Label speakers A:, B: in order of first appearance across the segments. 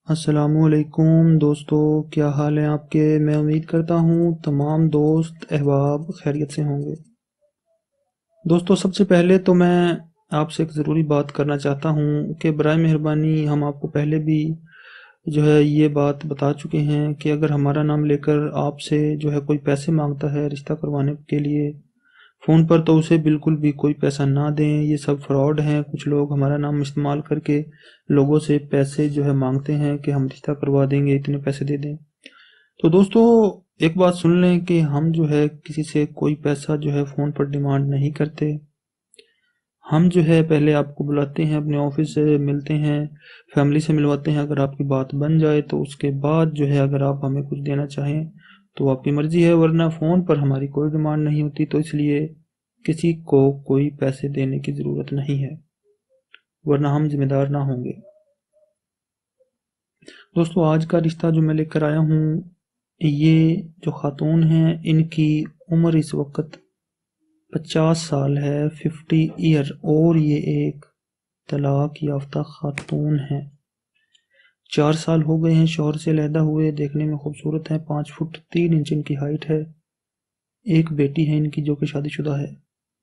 A: السلام علیکم دوستو، کیا حال ہیں آپ کے؟ میں امید کرتا ہوں تمام دوست احباب خیریت سے ہوں گے۔ دوستو، سب سے پہلے تو میں آپ سے ایک ضروری بات کرنا چاہتا ہوں کہ برائے مہربانی ہم آپ کو پہلے بھی یہ بات بتا چکے ہیں کہ اگر ہمارا نام لے کر آپ سے کوئی پیسے مانگتا ہے رشتہ کروانے کے لیے فون پر، تو اسے بالکل بھی کوئی پیسہ نہ دیں۔ یہ سب فراڈ ہیں۔ کچھ لوگ ہمارا نام استعمال کر کے لوگوں سے پیسے مانگتے ہیں کہ ہم رشتہ کروا دیں گے، اتنے پیسے دے دیں۔ تو دوستو، ایک بات سن لیں کہ ہم کسی سے کوئی پیسہ فون پر ڈیمانڈ نہیں کرتے۔ ہم پہلے آپ کو بلاتے ہیں، اپنے آفس سے ملتے ہیں، فیملی سے ملواتے ہیں۔ اگر آپ کی بات بن جائے تو اس کے بعد اگر آپ ہمیں کچھ دینا چاہیں تو آپ کی مرضی ہے، ورنہ فون پر ہماری کوئی ڈیمانڈ نہیں ہوتی، تو اس لیے کسی کو کوئی پیسے دینے کی ضرورت نہیں ہے، ورنہ ہم ذمہ دار نہ ہوں گے۔ دوستو، آج کا رشتہ جو میں لے کر آیا ہوں، یہ جو خاتون ہیں ان کی عمر اس وقت 50 سال ہے، 50 ایئر، اور یہ ایک طلاق یافتہ خاتون ہیں۔ 4 سال ہو گئے ہیں شوہر سے علیحدہ ہوئے۔ دیکھنے میں خوبصورت ہیں، 5 فٹ 3 انچ ان کی ہائٹ ہے۔ ایک بیٹی ہے ان کی جو کہ شادی شدہ ہے،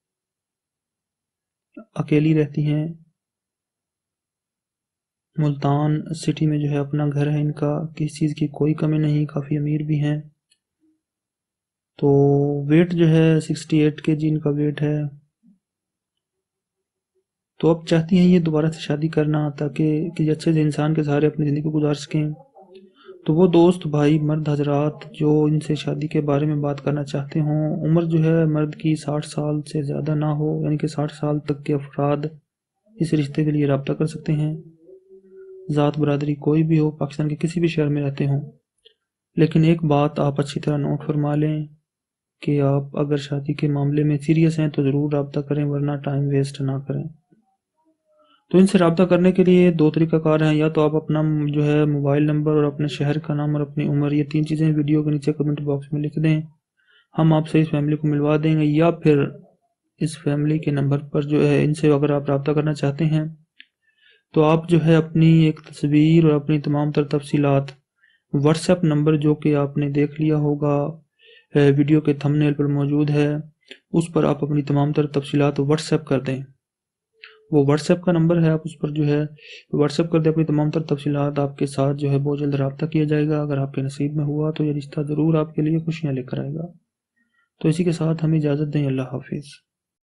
A: اکیلی رہتی ہیں۔ ملتان سٹی میں اپنا گھر ہے ان کا، کسی چیز کی کوئی کمی نہیں، کافی امیر بھی ہیں۔ تو ویٹ 68 کے جی ان کا ویٹ ہے۔ تو اب چاہتی ہیں یہ دوبارہ سے شادی کرنا، تاکہ کسی اچھے سے انسان کے سہارے اپنی زندگی کو گزار سکیں۔ تو وہ دوست بھائی مرد حضرات جو ان سے شادی کے بارے میں بات کرنا چاہتے ہوں، عمر مرد کی 60 سال سے زیادہ نہ ہو، یعنی کہ 60 سال تک کے افراد اس رشتے کے لیے رابطہ کر سکتے ہیں۔ ذات برادری کوئی بھی ہو، پاکستان کے کسی بھی شہر میں رہتے ہوں۔ لیکن ایک بات آپ اچھی طرح نوٹ فرما لیں کہ آپ اگر شادی کے معاملے میں سیریس ہیں تو ضرور رابطہ کریں، ورنہ ٹائم ویسٹ نہ کریں۔ تو ان سے رابطہ کرنے کے لیے 2 طریقہ کار ہیں، یا تو آپ اپنا موبائل نمبر اور اپنے شہر کا نام اور اپنی عمر، یہ 3 چیزیں ویڈیو کے نیچے کمنٹ باکس میں لکھ دیں، ہم آپ سے اس فیملی کو ملوا دیں گے۔ یا پھر اس فیملی کے نمبر پر ان سے اگر آپ رابطہ کرنا چاہتے ہیں تو آپ اپنی ایک تصویر اور اپنی تمام تر تفصیلات واٹس ایپ نمبر جو کہ آپ نے دیکھ لیا ہوگا ویڈیو کے تھمبنیل پر موجود ہے، اس پر آپ اپنی تمام تر تفصیلات واٹس ایپ کر دیں۔ وہ واٹس ایپ کا نمبر ہے، آپ اس پر واٹس ایپ کر دیں اپنی تمام تر تفصیلات۔ آپ کے ساتھ بہت جلد رابطہ کیا جائے گا۔ اگر آپ کے نصیب میں ہوا تو یہ رشتہ ضرور آپ کے لیے خوشیاں لے کر آئے گا۔ تو اسی کے ساتھ ہمیں اجازت دیں، اللہ حافظ۔